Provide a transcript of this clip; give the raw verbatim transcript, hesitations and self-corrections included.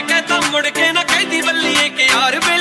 कहता मुड़ के ना कहती बल्ली के यार बेली